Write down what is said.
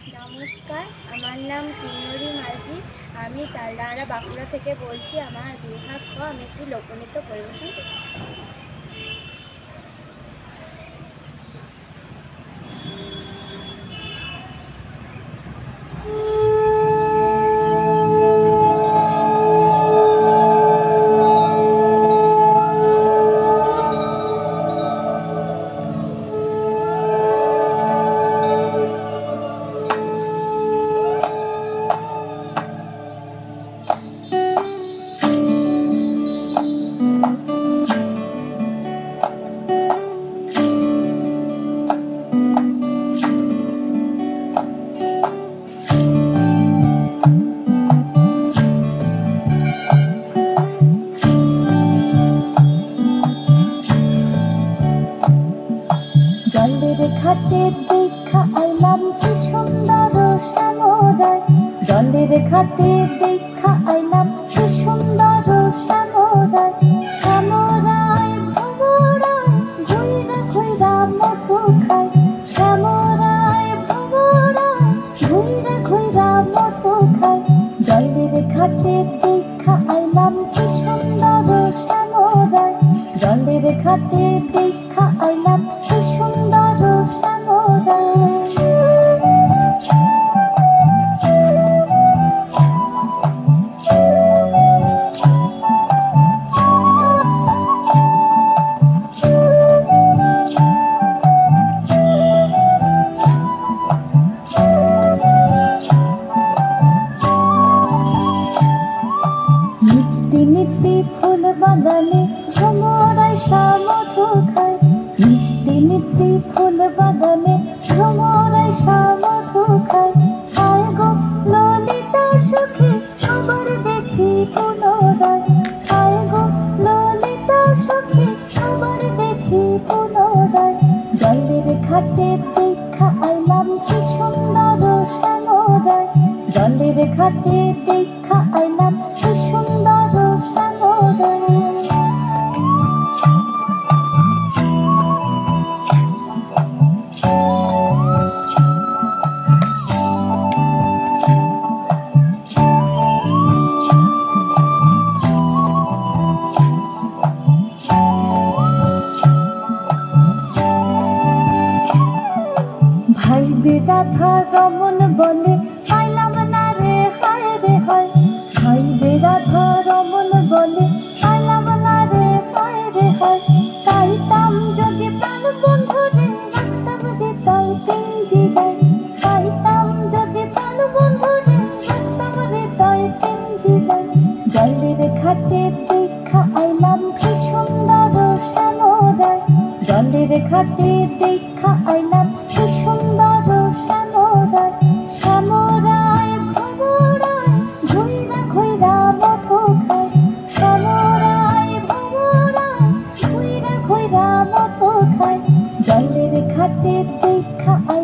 নমস্কার, আমার নাম কিন্নরী মাঝি। আমি তালডাংরা বাঁকুড়া থেকে বলছি। আমার বিভাগ ক, আমি একটি লোকনৃত্য পরিবেশন করছি। জলের ঘাটে দেখা আইলাম কি সুন্দর শ্যামরায়। জলের ঘাটে দেখা আইলাম কি সুন্দর শ্যামরায়। শ্যামরায় ভ্রমরায় ঘুইরা ঘুইরা মধু খায়। শ্যামরায় ভ্রমরায় ঘুইরা ঘুইরা মধু খায়। জলের ঘাটে দেখা আইলাম কি সুন্দর শ্যামরায়। জলের ঘাটে দেখা আইলাম কি সুন্দর শ্যামরায়। নিত্যি নিত্যি ফুল বাগানে ভ্রমরায় মধু খায়। নিত্যি নিত্যি ফুল বাগানে ভ্রমরায় মধু খায়। আয় গো ললিতা সখী আবার দেখি পুনরায়। আয় গো ললিতা সখী আবার দেখি পুনরায়। জলের ঘাটে দেখা আইলাম কি সুন্দর শ্যামরায়। জলের ঘাটে দেখা আইলাম কি সুন্দর শ্যামরায়। ভাই বেরাধা রমন বলে পাইলাম না রে হায় রে হয়। ভাই বেরাধা রমন বলে পাইলাম না রে হায় রে হয়। পাইতাম যদি প্রাণ বন্ধু রে রাখতাম হৃদয় পিঞ্জিরায়। পাইতাম যদি প্রাণ বন্ধু রে রাখতাম হৃদয় পিঞ্জিরায়। জলের ঘাটে দেখা আইলাম কি সুন্দর শ্যামরায়। জলের ঘাটে দেখা আইলাম কি সুন্দর শ্যামরায়। শ্যামরায় ভ্রমরায় ঘুইরা ঘুইরা মধু খায়। শ্যামরায় ভ্রমরায় ঘুইরা ঘুইরা মধু খায়। জলের ঘাটে দেখা